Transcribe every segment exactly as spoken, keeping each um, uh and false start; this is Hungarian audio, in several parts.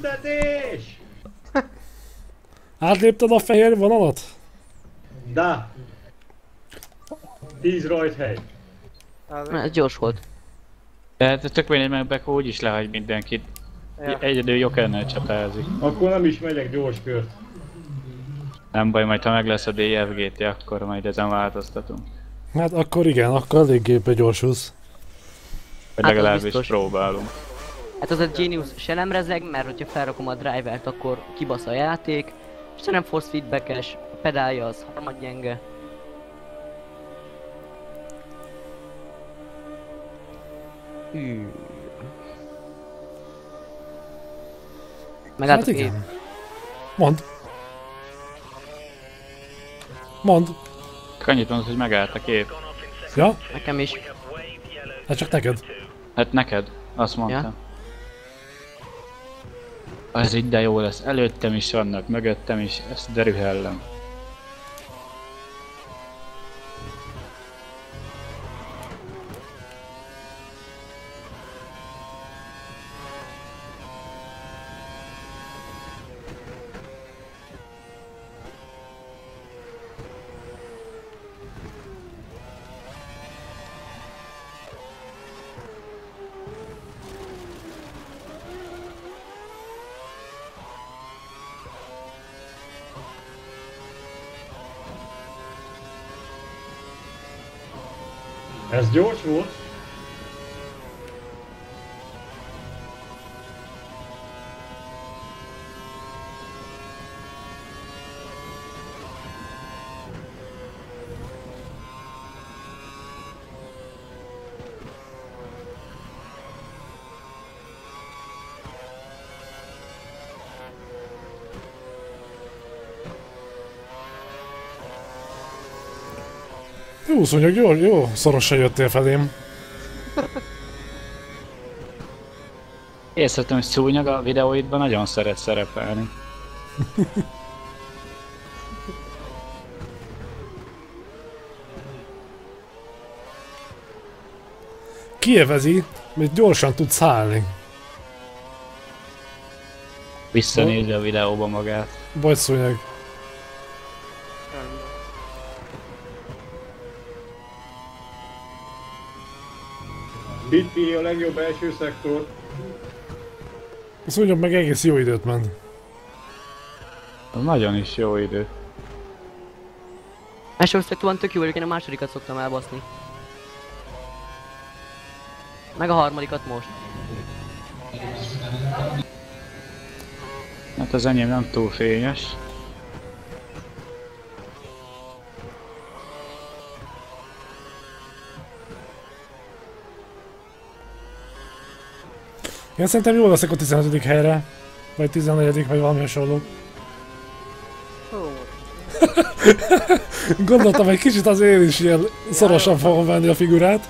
Büntetés! Átlépted a fehér vonalat? Da! tíz rajthely. Ez gyors volt. De hát tök mindegy, mert Beko úgyis lehagy mindenkit. Ja. Egyedül Jokernel csapázik. Akkor nem is megyek gyors kört. Nem baj, majd ha meg lesz a dé ef gé té, akkor majd ezen változtatunk. Hát akkor igen, akkor eléggé begyorsulsz. Vagy Hát az legalábbis biztos. próbálunk. Hát az a Genius se nem rezeg, mert hogyha felrakom a drivert, akkor kibasz a játék. És se nem force feedbackes, a pedálja az harmadgyenge. Hű. Hát Megálltok én. igen. Mondd. Mondd. Annyit mondod, hogy megállt a kép. Ja? Nekem is. Hát csak neked. Hát neked, azt mondtam. Ja. Ez így de jó lesz. Előttem is vannak, mögöttem is, ezt derühellem. Ez gyors volt? Jó szúnyog, jó, jó szorosan jöttél felém. Észrevettem, hogy Szúnyog a videóidban nagyon szeret szerepelni. Kievezi, mert gyorsan tud szállni. Visszanézi a videóba magát. Bocs szúnyog. Bitpi a legjobb első szektor. Szúnyog meg egész jó időt ment. Az nagyon is jó idő. Első osztályban tök jó vagyok, én a másodikat szoktam elbaszni. Meg a harmadikat most. Hát az enyém nem túl fényes. Én szerintem jól leszek a tizenötödik helyre. Vagy tizennegyedik vagy valami hasonló. Gondoltam, egy kicsit az én is ilyen szorosan fogom venni a figurát.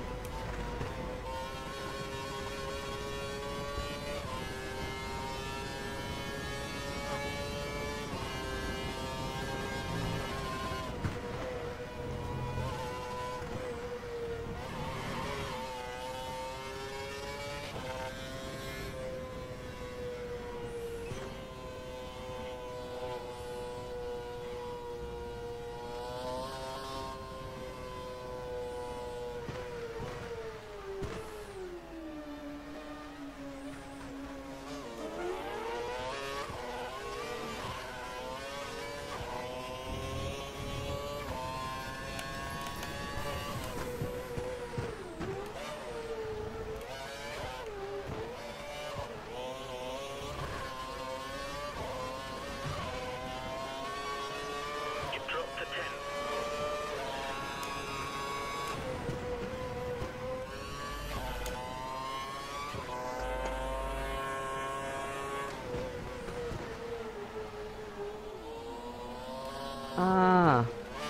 Ah.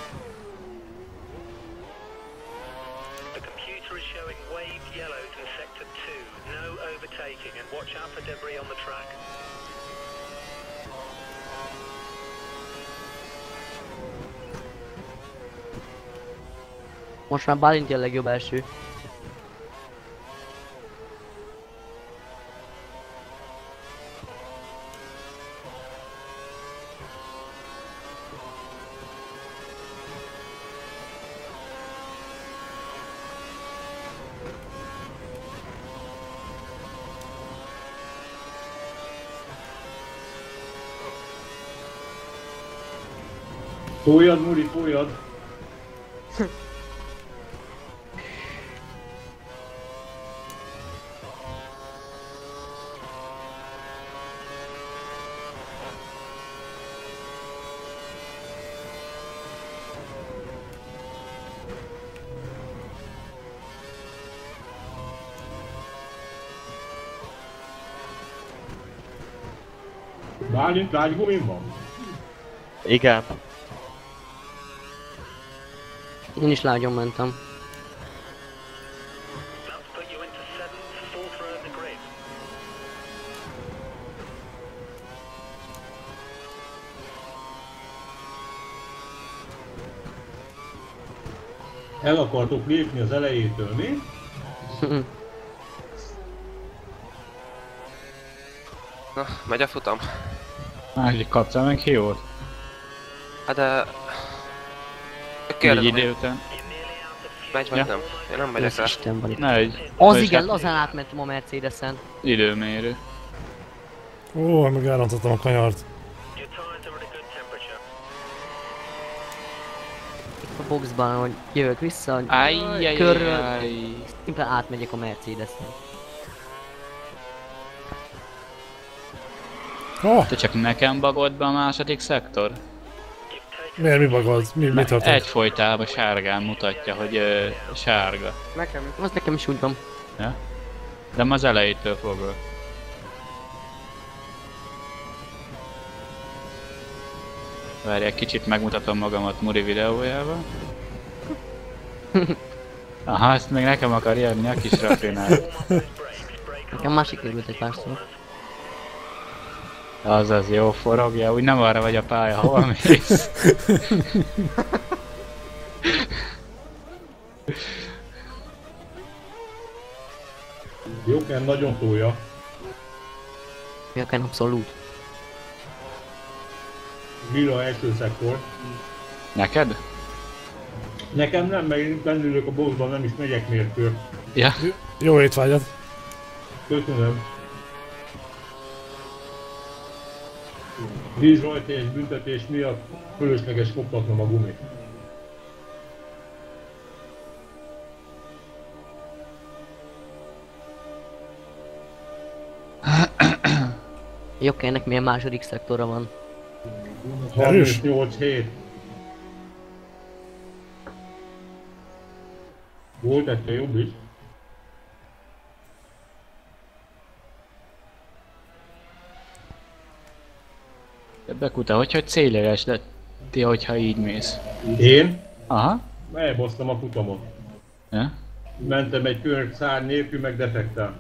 The computer is showing waved yellows in sector two. No overtaking and watch out for debris on the track. Most már Bálint a legjobb első. Tóljad, Muri, tóljad! Bálint lágygumin van? Igen. Én is lágyon mentem. That's put you into seventh, fourth row of the grid. El akartok lépni az elejétől, mi? Na, megy a futam. Másik kaptál meg Hiót? Hát de... Egy Kérdezem, idő után. megy vagy Ja. nem? Én nem megyek Ez rá. Isten van itt. Ne egy. Az vagyis igen, hát lazán átmentem a Mercedesen. Időmérő. Ó, meg elrontottam a kanyart. Your tyres are at a good temperature. A boxban, hogy jövök vissza, Ajjajjaj. körről, szimplán átmegyek a Mercedesen. Oh, Te csak nekem bagolt be a második szektor? miért mi bagad? Mi, mi történt? Egyfolytában sárgán mutatja, hogy ö, sárga. Nekem? Az nekem is úgy van. Ja? De ma az elejétől fogva. Várj, egy kicsit megmutatom magamat Muri videójában. Aha, ezt még nekem akar jönni a kis rafinál. Nekem már sikerült egy párszor. Azaz, jó forogja, úgy nem arra vagy a pálya, hova mész. Jóken nagyon tolja. Jöken abszolút. Lila első szektor. Neked? Nekem nem, mert én bennülök a boxban, nem is megyek mérkőr. Ja. Jó étvágyat. Köszönöm. Víz rajta és büntetés miatt fölösleges koptatnom a gumit. Jökennek milyen második szektora van. harmincnyolc hét. Volt ettől jobb is. De Bekuta, hogy hogy céljeles lett ti, hogyha így mész? Én Aha. elbasztam a futamot. Ja? Mentem egy kör szár nélkül, meg defektál.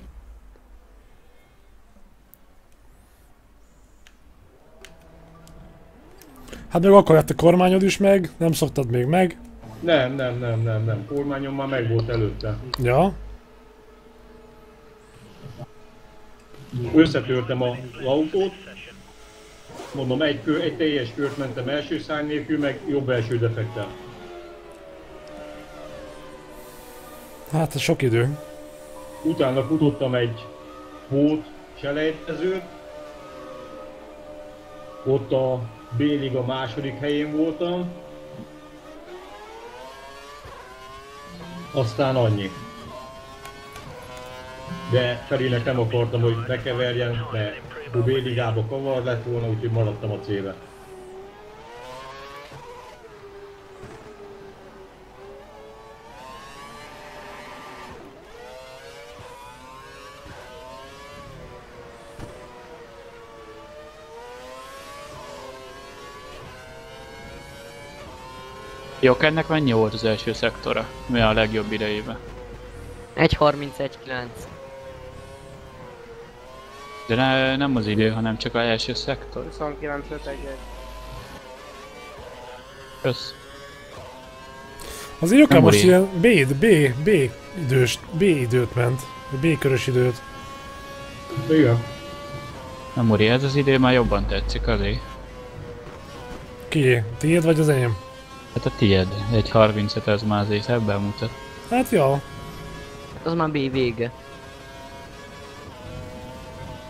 Hát meg akkor lett a kormányod is meg, nem szoktad még meg. Nem, nem, nem, nem, nem. Kormányom már meg volt előtte. Ja. Összetörtem az autót. Mondom, egy, kör, egy teljes kört mentem első szár nélkül, meg jobb első defektál. Hát ez sok idő. Utána futottam egy hót selejtezőt. Ott a B-liga második helyén voltam. Aztán annyi. De Ferinek nem akartam, hogy ne keverjen, mert a B-ligába kavar lett volna, úgyhogy maradtam a C-be. Jokernek mennyi volt az első szektora? Mi a legjobb idejében? egy harmincegy kilenc. De ne, nem az idő, hanem csak az első szektor. huszonkilenc ötegy. Kösz. Azért Jöken Nem most Muri. ilyen B, B, B idős, B időt ment. B körös időt. Igen. Na Muri, ez az idő már jobban tetszik azért. Ki? Tiéd vagy az enyém? Hát a tied, egy harmincöt ez már azért ebben mutat. Hát ja. Az már B vége.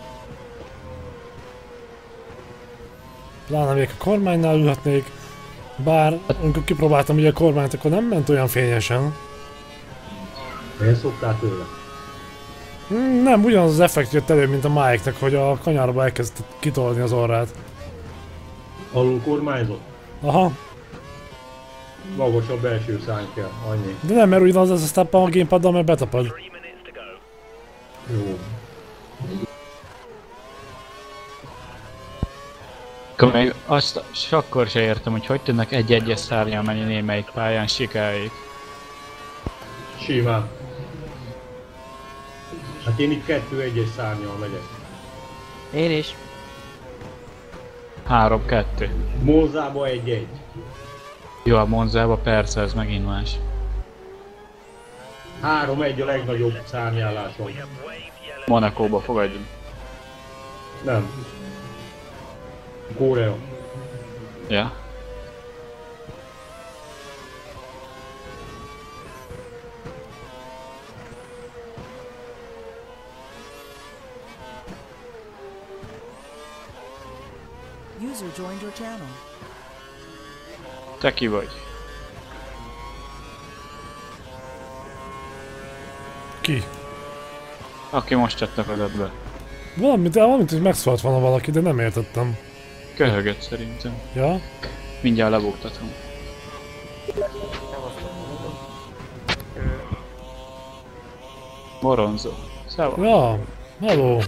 Pláne még a kormánynál ülhetnék. Bár, amikor kipróbáltam ugye a kormányt, akkor nem ment olyan fényesen. Miért szoktál tőle? Hmm, nem, ugyanaz az effekt jött elő, mint a Mike-nek, hogy a kanyarba elkezdett kitolni az orrát. Alul kormányzott? Aha, Magasabb belső szány kell, annyi. de nem, mert ugyanaz az a step a gamepaddal, mert betapad. Three minutes to go. Jó. Akkor még azt s akkor se értem, hogy hogy tudnak egy-egyes szárnyal menni némelyik pályán sikáig. Simán. Hát én itt kettő egyes szárnyal megyek. Én is. három-kettő. Monzába egy-egy. Jó, a Monzába persze, ez megint más. három egy a legnagyobb szárnyállásom. We have wave yellow. Monakóba fogadjunk. Nem. Korea. Ja. User joined your channel. Te ki vagy? Ki? Aki most csatlakozott be. Valamit, valamit, hogy megszólalt volna valaki, de nem értettem. Köhögött szerintem. Ja? Mindjárt lebuktatom. Moronzó. Szevasz. Ja, hello.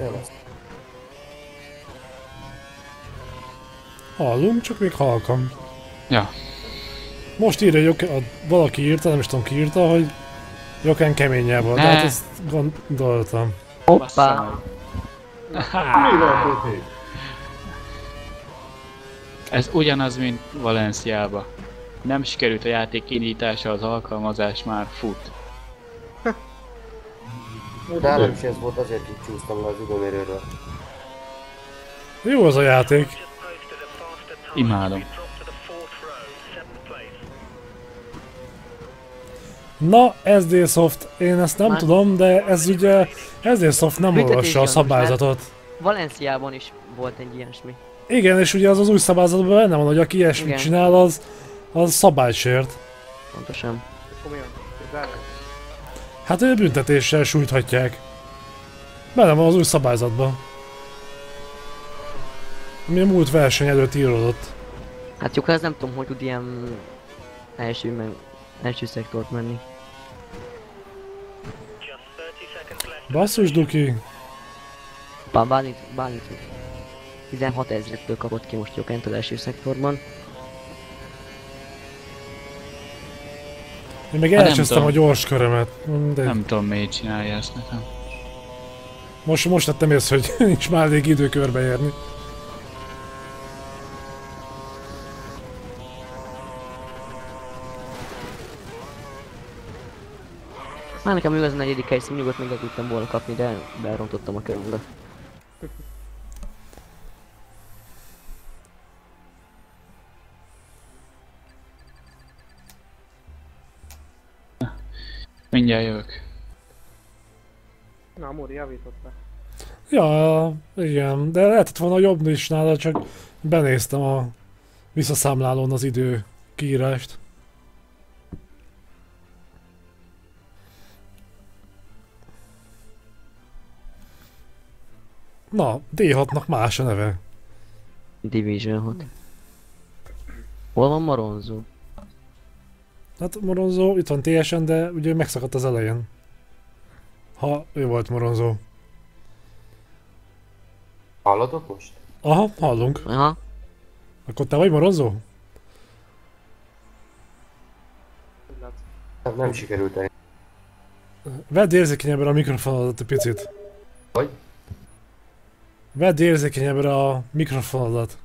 Hallunk, csak még halkam. Ja. Most írja, hogy Joke- a, valaki írta, nem is tudom ki írta, hogy Joken keményebb volt, de Ne. hát ezt gondoltam. Hoppá! Mi van, Poti? Ez ugyanaz, mint Valenciába. Nem sikerült a játék indítása, az alkalmazás már fut. Nálam is ez volt, azért így csúsztam le az időmérőről. Jó az a játék. Just posted a faster time. Imádom. We've dropped to the fourth row, seventh place. Na, es dé Soft, én ezt nem Már- tudom, de ez ugye, es dé Soft nem Büntetés olvassa a gyanús, szabályzatot. Valenciában is volt egy ilyesmi. Igen, és ugye az az új szabályzatban benne van, hogy aki ilyesmit Igen. csinál, az, az szabálysért. Pontosan. Hát ő büntetéssel sújthatják. Benne van az új szabályzatban. Ami a múlt verseny előtt íródott. Hát Joka, ez nem tudom, hogy tud ilyen első, meg, első szektort menni. Just thirty seconds left. Basszus, Duki. Bár Bálint, Bálint tizenhat ezrettől kapott ki most Jokent az első szektorban. Én még Hát nem elcsesztem a tudom. gyors körömet. De Nem tudom, miért csinálja ezt nekem. most, most tettem észre, hogy nincs már elég idő körbeérni. Már nekem igaz a negyedik hely színnyugot még el tudtam volna kapni, de berontottam a körömbe. Mindjárt jövök. Na, Móri javította. Ja, igen, de lehetett volna jobb is nála, csak benéztem a visszaszámlálón az idő kiírást. Na, dé hatnak más a neve. Division hat. Hol van Maronzó? Hát Moronzó, itt van té es en, de ugye megszakadt az elején. Ha ő volt Moronzó. Hallatok most? Aha, hallunk. Aha. Akkor te vagy Moronzó? Nem, nem sikerült el. Vedd érzékenyebbre a mikrofonodat egy picit. Hogy? Vedd érzékenyebbre a mikrofonodat.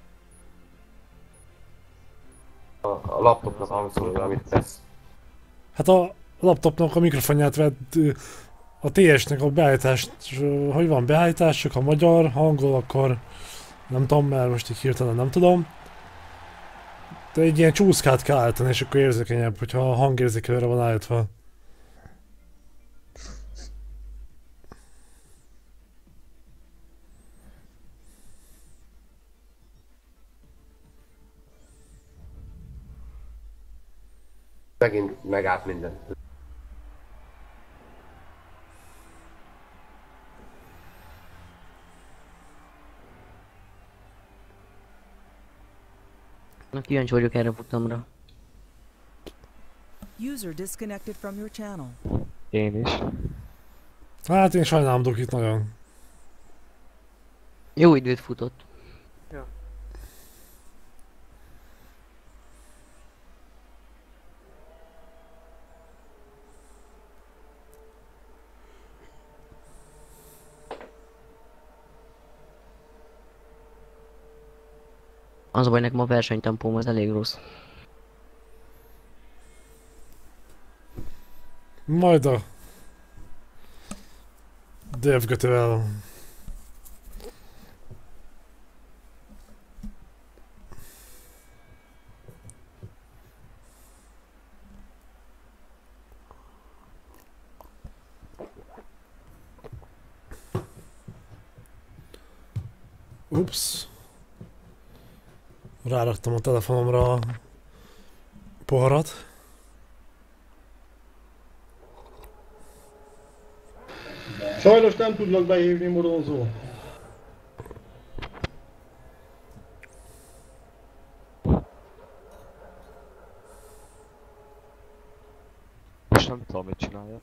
A, a laptopnak hangszórója, amit tesz. Hát a laptopnak a mikrofonját vedd, ö, a té esnek a beállítást, ö, hogy van beállítás, csak a magyar, hangol, akkor nem tudom, mert most így hirtelen nem tudom. De egy ilyen csúszkát kell állítani, és akkor érzékenyebb, hogyha a hangérzékelőre van állítva. megint megállt minden. Na, kíváncsi vagyok erre a futamra. User disconnected from your channel. Én is. Hát én sajnálom Dukit nagyon. Jó időt futott. Az a baj, nekem a versenytempóm az elég rossz. Majd a dövgötővel. Ups. Ráraktam a telefonomra a poharat. Sajnos nem tudlak behívni, Moronzó. Most nem tudom, mit csinálja.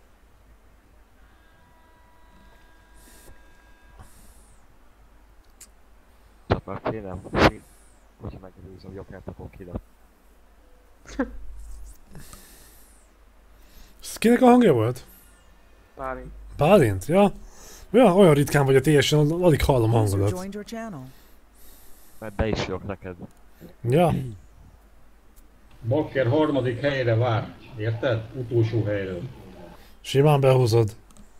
Csak már félem, hogyha megelőzöm Jokert, akkor kilep. Ez kinek a hangja volt? Bálint. Bálint? Ja. Olyan, olyan ritkán vagy a té esen, alig hallom User hangodat. joined your channel. Mert be is jövök neked. Ja. Bakker harmadik helyre vár. Érted? Utolsó helyről. Simán behúzod.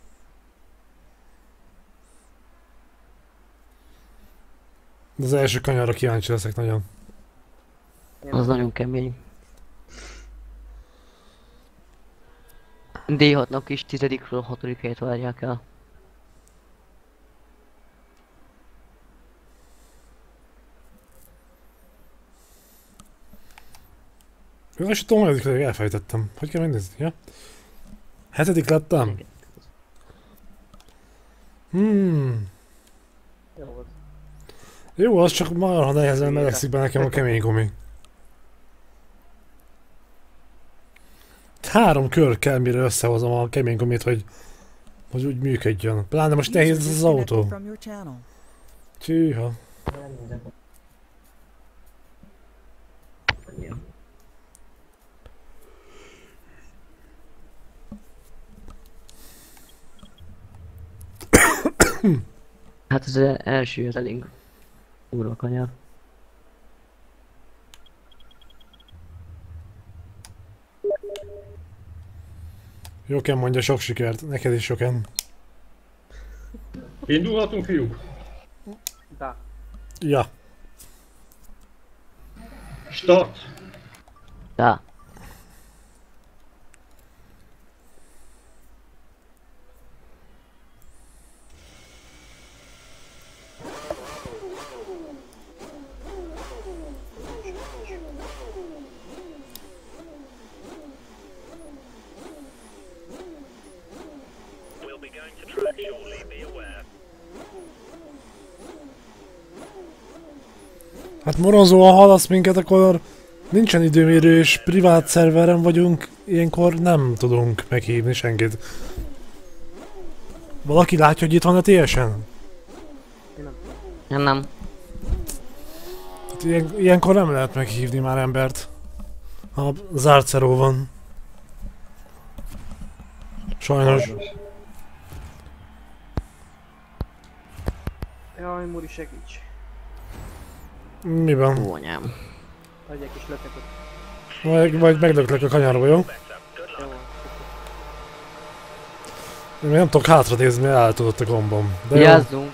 De az első kanyarra kíváncsi leszek nagyon. Az nagyon kemény. dé hatnak is tizedikről a hatodik helyet várják el. Jó, és tudom, hogy elfelejtettem. Hogy kell megnézni? Ja? Hetedik lettem? Hmm. Jó volt. Jó, az csak marha nehezen melegszik be nekem a kemény gumi. Három kör kell, mire összehozom a kemény gumit, hogy, hogy úgy működjön. Pláne most nehéz ez az autó. Csíha. Hát az első az elég durva kanyar. Jóken mondja, sok sikert. Neked is Jóken. Indulhatunk, fiúk? Da. Ja. Start! Da. Hát Moronzó, ha hallasz minket, akkor nincsen időmérő és privát szerveren vagyunk, ilyenkor nem tudunk meghívni senkit. Valaki látja, hogy itt van a té esen? Nem, nem. Hát ilyen, ilyenkor nem lehet meghívni már embert. Ha zárt szeró van. Sajnos. Jaj, Muri, segíts. Miben? Ó, anyám. Adj egy kis löketet. Vagy, vagy meglöklek a kanyarba, jó? Jó. Én még nem tudok hátra nézni, mert eltudott a gombom. De jó. Vigyázzunk!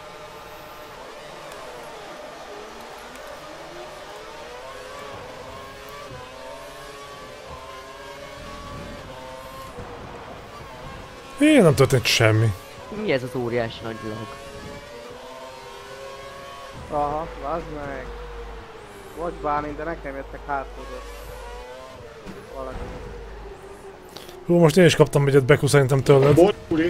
Én nem történt semmi. Mi ez az óriási nagy lag? Aha, vázd meg. Vagy Bálint, de nekem jöttek hátulról. Valaki. Hú, most én is kaptam egyet Beku szerintem tőled. Bocs, Uli.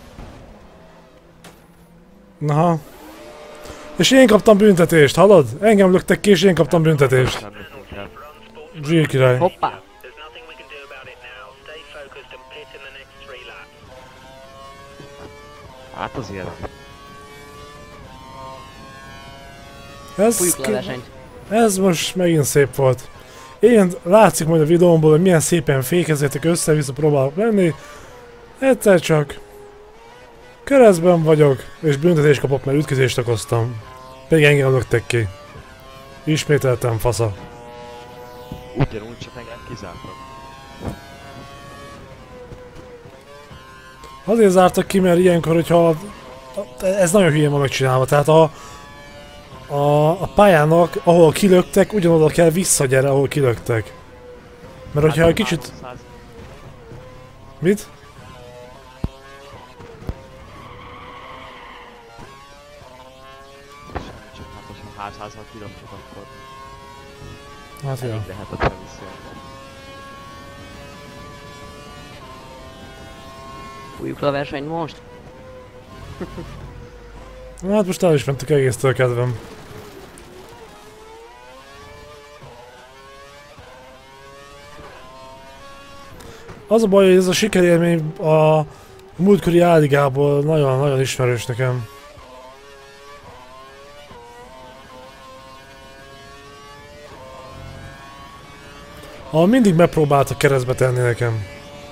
Naha. És én kaptam büntetést, hallod? Engem löktek ki és én kaptam büntetést. Nem lőttünk el. Zsír király. Hoppá! There's nothing we can do about it now. Stay focused and pit in the next three laps. Hát azért. Ez, Fújjuk le a versenyt. ez most megint szép volt. Én látszik majd a videómból, hogy milyen szépen fékezétek, össze-vissza próbálok menni. Egyszer csak keresztben vagyok, és büntetést kapok, mert ütközést okoztam. Pedig engem löktek ki. Ismételtem fasza. Ugyanúgy, csak engem kizártak. Azért zártak ki, mert ilyenkor, hogyha... Ez nagyon hülyén van megcsinálva, tehát a... A, a pályának, ahol kilöktek, ugyanoda kell visszagyere, ahol kilöktek. Mert hogyha egy kicsit... háromszáz Mit? Semmi, csak hát most ha háromszázal kilöptük, akkor Hát jó. lehetetlen visszajönni. Fújjuk le a versenyt most. Hát most el is mentük egésztől kedvem. Az a baj, hogy ez a sikerélmény a múltkori álligából nagyon-nagyon ismerős nekem. Ha mindig megpróbáltak keresztbe tenni nekem.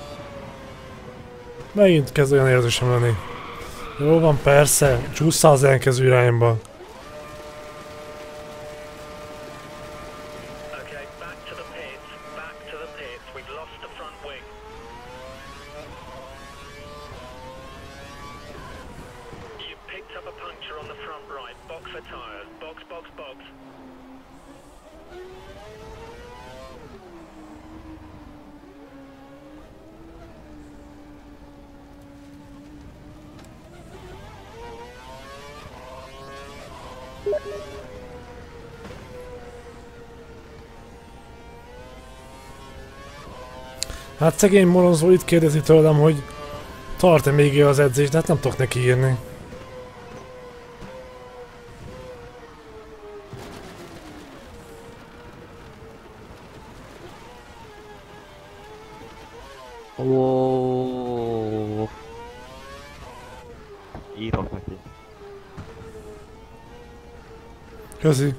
Megint kezd olyan érzésem lenni. Jó van, persze, csúszszál az ellenkező irányba. Okay, back to the pits. Back to the pits. We've lost the front wing. You picked up a puncture on the front right. Box for tyres. Box, box, box. Hát szegény Moronzó itt kérdezi tőlem, hogy tart-e még az edzés, de hát nem tudok neki írni. Ó. Írok neki. Köszi.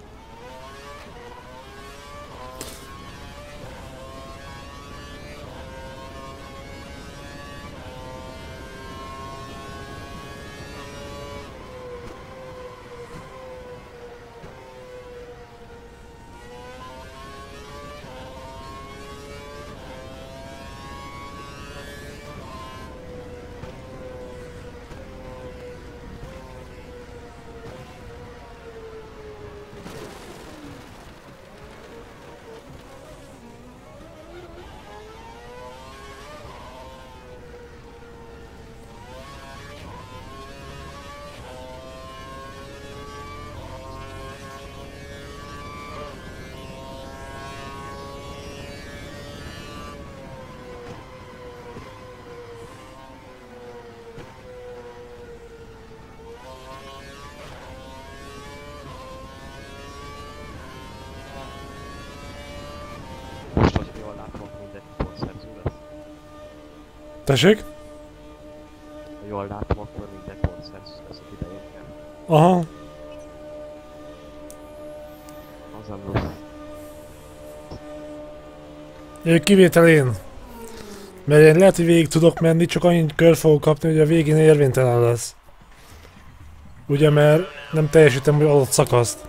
Most, hogy jól látom, akkor mindegy pontszerző lesz. Tessék? Ha jól látom, akkor mindegy pontszerző lesz a idején. Aha. Az a rossz. Ő kivétel én. Mert én lehet, hogy végig tudok menni, csak annyit kör fogok kapni, hogy a végén érvénytelen lesz. Ugye, mert nem teljesítem az adott szakaszt.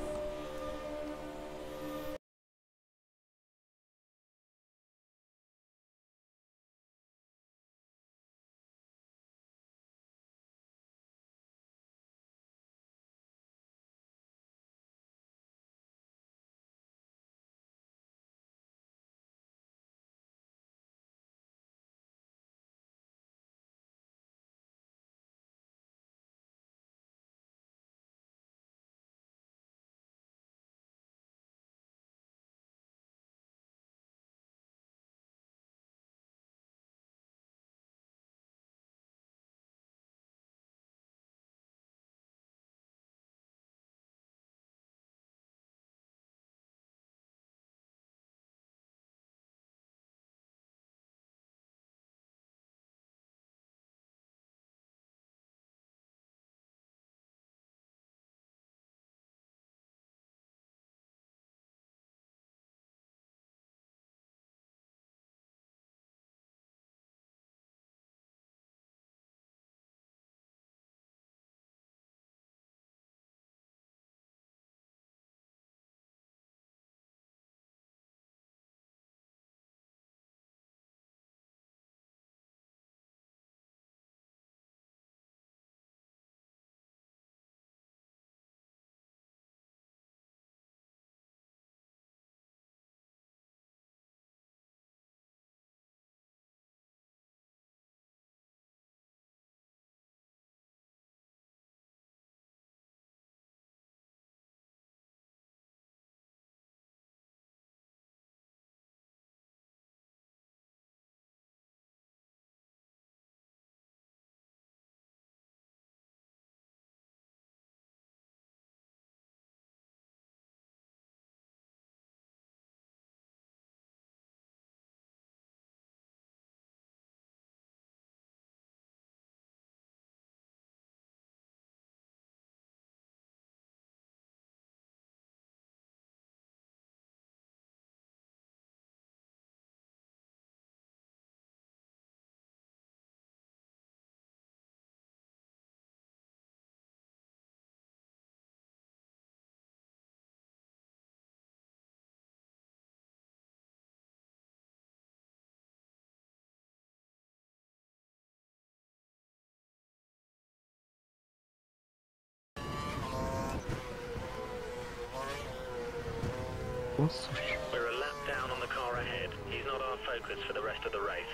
Basszus. We're a lap down on the car ahead. He's not our focus for the rest of the race.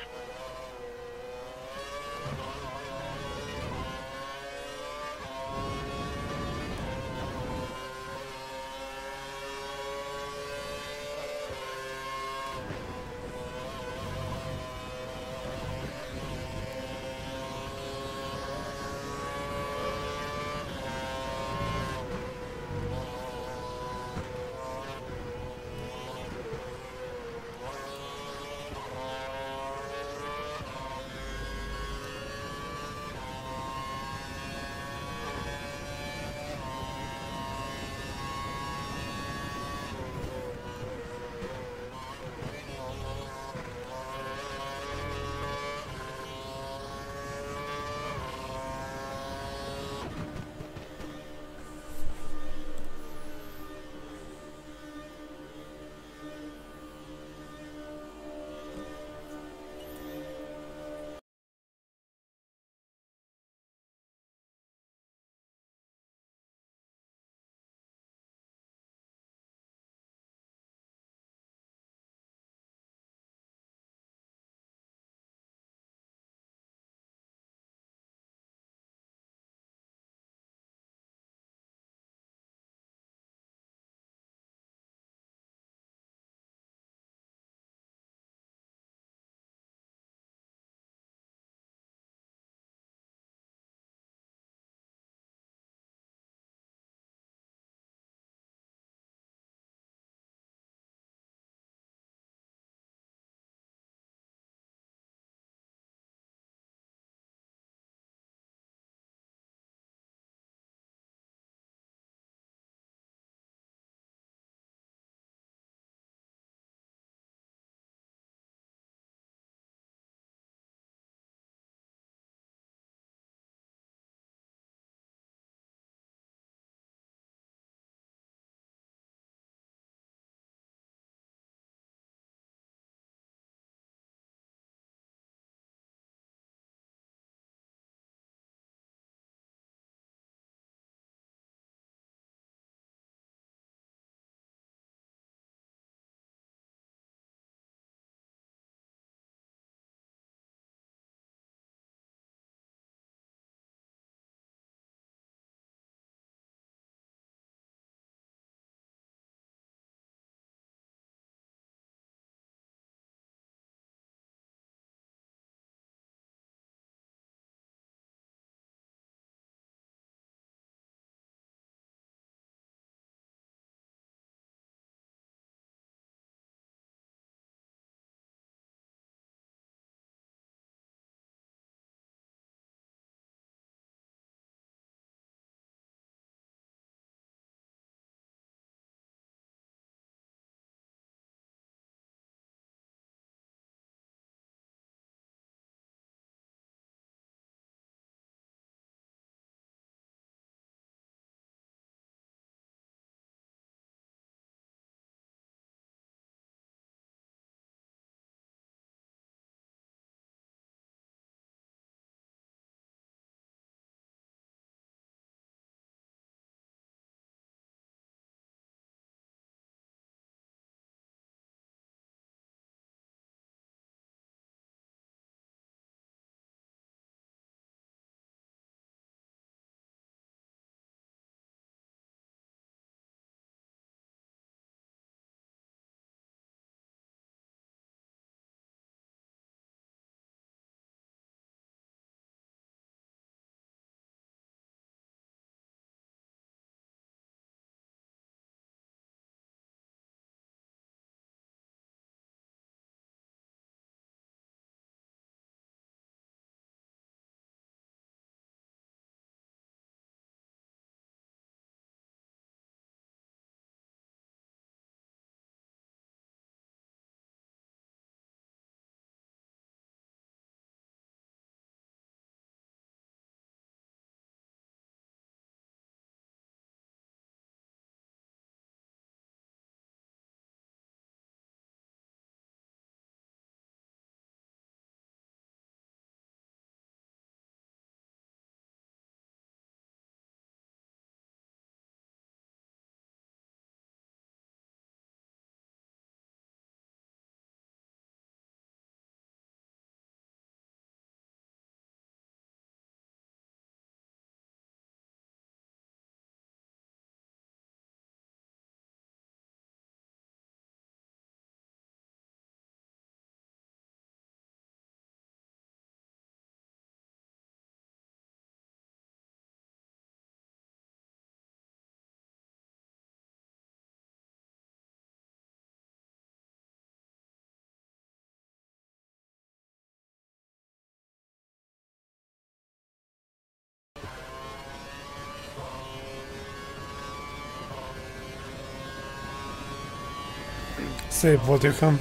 Szép volt, Jökhem.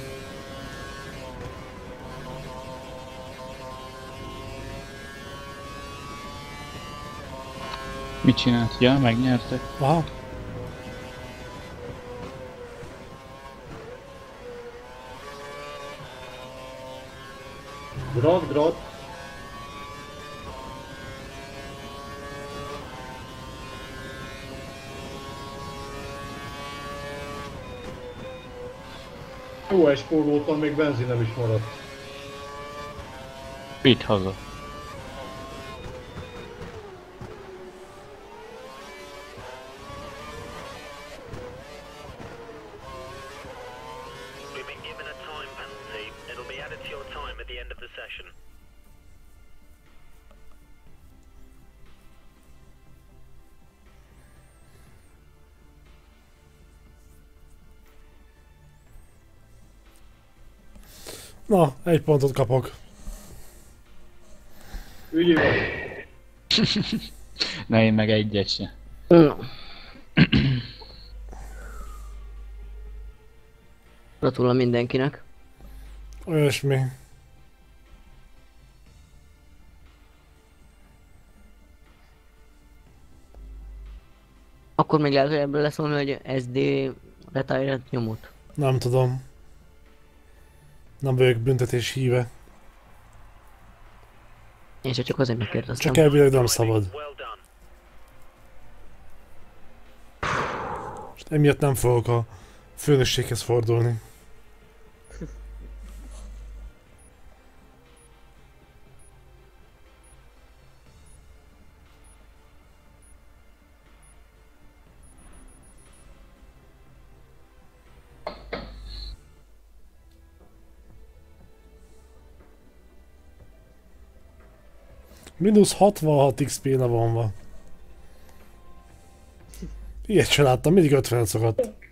Mit csinált? Ja, megnyertek. Aha. Grat, grat. Jó espóroltam, még benzinem is maradt. Vidd haza. We've been given a time penalty. It'll be added to your time at the end of the session. Na, egy pontot kapok. Ügyi vagy. Na én meg egyet se. Gratulál mindenkinek. Olyasmi. Akkor még lehet, hogy ebből lesz valami, hogy es dé retire nyomot. Nem tudom. Nem vagyok büntetés híve. Én se csak azért megkérdeztem. Csak elvileg nem szabad. Well done. Most emiatt nem fogok a főnökséghez fordulni. Minusz hatvanhat iksz pé-ne van van. Ilyet sem láttam, mindig ötven szokott.